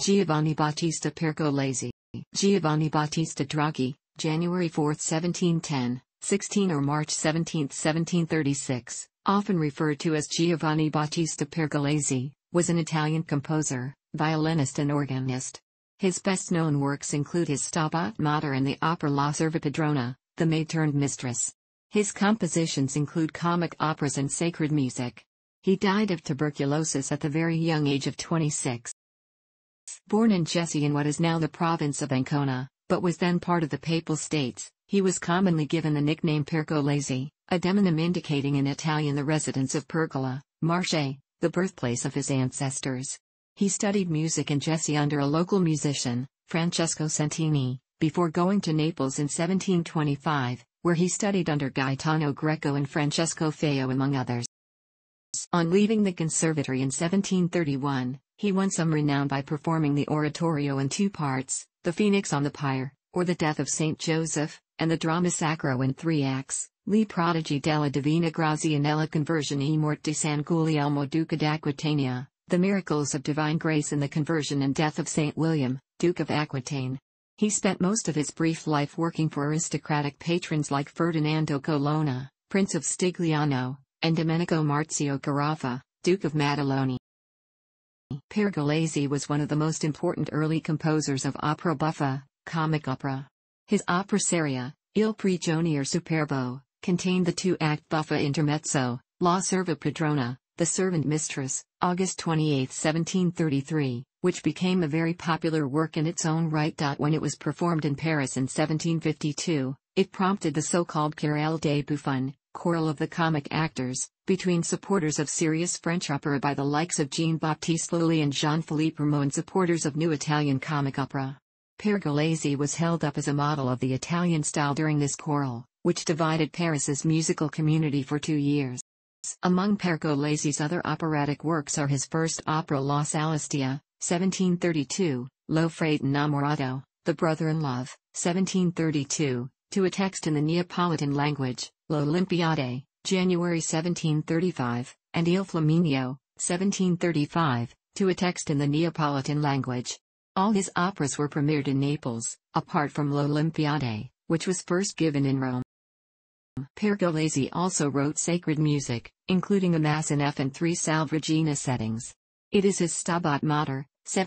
Giovanni Battista Pergolesi. Giovanni Battista Draghi, January 4, 1710, 16 or March 17, 1736, often referred to as Giovanni Battista Pergolesi, was an Italian composer, violinist and organist. His best-known works include his Stabat Mater and the opera La Serva-Padrona, the maid-turned-mistress. His compositions include comic operas and sacred music. He died of tuberculosis at the very young age of 26. Born in Jesi in what is now the province of Ancona, but was then part of the Papal States, he was commonly given the nickname Pergolesi, a demonym indicating in Italian the residence of Pergola, Marche, the birthplace of his ancestors. He studied music in Jesi under a local musician, Francesco Santini, before going to Naples in 1725, where he studied under Gaetano Greco and Francesco Feo among others. On leaving the conservatory in 1731, he won some renown by performing the oratorio in two parts, the Phoenix on the Pyre, or the Death of Saint Joseph, and the Drama Sacro in 3 acts, Le Prodigy della Divina Grazia nella Conversione e Morte di San Guglielmo Duca d'Aquitania, the Miracles of Divine Grace in the Conversion and Death of Saint William, Duke of Aquitaine. He spent most of his brief life working for aristocratic patrons like Ferdinando Colonna, Prince of Stigliano, and Domenico Marzio Carafa, Duke of Maddaloni. Pergolesi was one of the most important early composers of opera buffa, comic opera. His opera seria, Il Prigionier Superbo, contained the 2-act buffa intermezzo, La Serva-Padrona, the Servant Mistress, August 28, 1733, which became a very popular work in its own right. When it was performed in Paris in 1752, it prompted the so-called Querelle des Bouffons, quarrel of the comic actors, between supporters of serious French opera by the likes of Jean-Baptiste Lully and Jean-Philippe Rameau and supporters of new Italian comic opera. Pergolesi was held up as a model of the Italian style during this quarrel, which divided Paris's musical community for 2 years. Among Pergolesi's other operatic works are his first opera La Celestia, 1732, Lo Frate Innamorato, The Brother in Love, 1732, to a text in the Neapolitan language, L'Olimpiade, January 1735, and Il Flaminio, 1735, to a text in the Neapolitan language. All his operas were premiered in Naples, apart from L'Olimpiade, which was first given in Rome. Pergolesi also wrote sacred music, including a Mass in F and 3 Salve Regina settings. It is his Stabat Mater,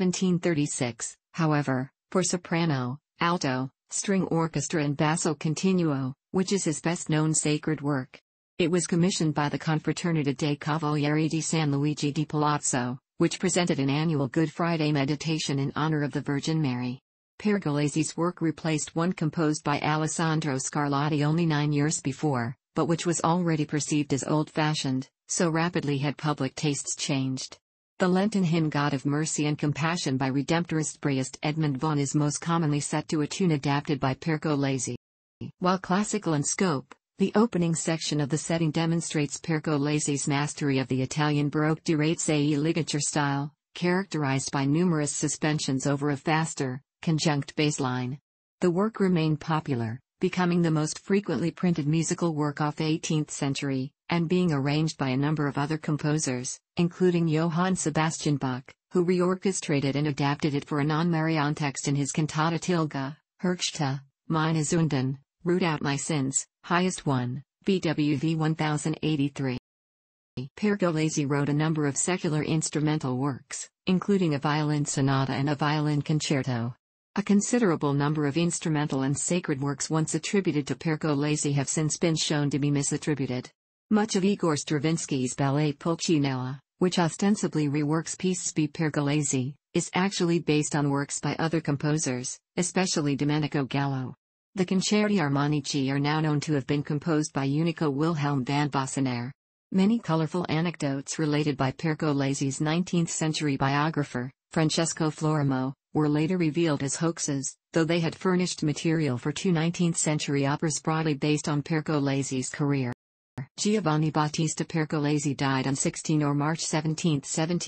1736, however, for soprano, alto, string orchestra and basso continuo, which is his best-known sacred work. It was commissioned by the Confraternita dei Cavalieri di San Luigi di Palazzo, which presented an annual Good Friday meditation in honor of the Virgin Mary. Pergolesi's work replaced one composed by Alessandro Scarlatti only 9 years before, but which was already perceived as old-fashioned, so rapidly had public tastes changed. The Lenten hymn God of Mercy and Compassion by Redemptorist Briest Edmund Vaughan is most commonly set to a tune adapted by Pergolesi. While classical in scope, the opening section of the setting demonstrates Pergolesi's mastery of the Italian Baroque Durazze e ligature style, characterized by numerous suspensions over a faster, conjunct bass line. The work remained popular, becoming the most frequently printed musical work of the 18th century, and being arranged by a number of other composers, including Johann Sebastian Bach, who reorchestrated and adapted it for a non-Marian text in his cantata Tilga, Herkschta, Meine Sünden, Root Out My Sins, Highest One, BWV 1083. Pergolesi wrote a number of secular instrumental works, including a violin sonata and a violin concerto. A considerable number of instrumental and sacred works once attributed to Pergolesi have since been shown to be misattributed. Much of Igor Stravinsky's ballet Pulcinella, which ostensibly reworks pieces by Pergolesi, is actually based on works by other composers, especially Domenico Gallo. The Concerti Armonici are now known to have been composed by Unico Wilhelm van Bossenaer. Many colorful anecdotes related by Pergolesi's 19th-century biographer, Francesco Florimo, were later revealed as hoaxes, though they had furnished material for 2 19th-century operas broadly based on Pergolesi's career. Giovanni Battista Pergolesi died on 16 or March 17,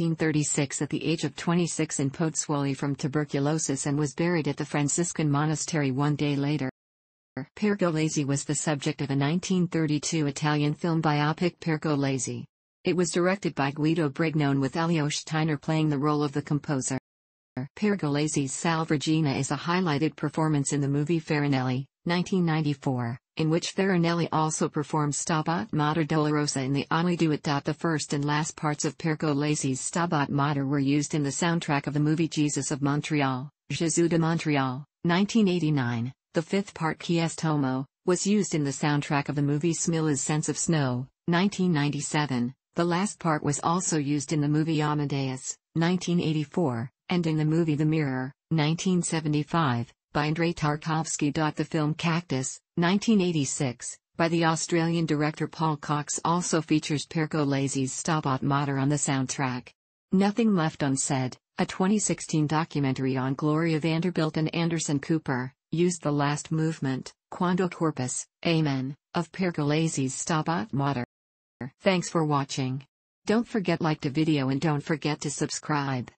1736 at the age of 26 in Pozzuoli from tuberculosis and was buried at the Franciscan monastery 1 day later. Pergolesi was the subject of a 1932 Italian film biopic Pergolesi. It was directed by Guido Brignone with Elio Steiner playing the role of the composer. Pergolesi's Salvregina is a highlighted performance in the movie Farinelli, 1994, in which Farinelli also performed Stabat Mater Dolorosa in the Only Duet. The first and last parts of Pergolesi's Stabat Mater were used in the soundtrack of the movie Jesus of Montreal, Jésus de Montréal, 1989. The fifth part Qui est Homo was used in the soundtrack of the movie Smilla's Sense of Snow, 1997. The last part was also used in the movie Amadeus, 1984, and in the movie The Mirror, 1975, by Andrei Tarkovsky. The film Cactus, 1986, by the Australian director Paul Cox also features Pergolesi's Stabat Mater on the soundtrack. Nothing Left Unsaid, a 2016 documentary on Gloria Vanderbilt and Anderson Cooper, used the last movement, Quando Corpus, Amen, of Pergolesi's Stabat Mater. Thanks for watching. Don't forget like the video and don't forget to subscribe.